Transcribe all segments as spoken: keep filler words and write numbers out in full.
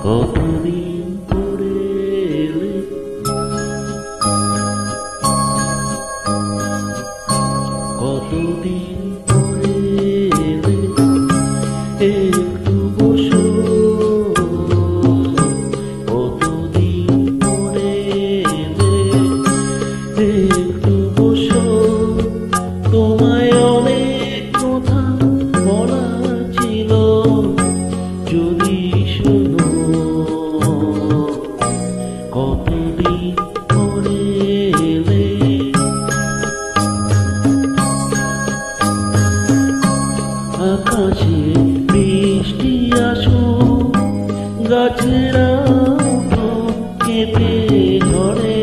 কতদিন পরে এলে, কতদিন পরে এলে, একটু বসো। কতদিন পরে এলে, একটু বসো। তোমায় অনেক কথা বলা ছিল, যদি শোনো। কতদিন পরে এলে, আকাশে বৃষ্টি আসুক, গাছেরা কেঁপে ঝরে।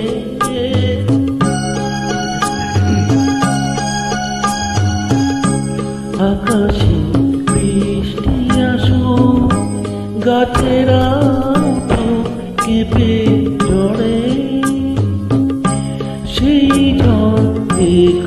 আকাশে বৃষ্টি আসুক, গাছেরা কেঁপে ঝরে। সেই ঝড়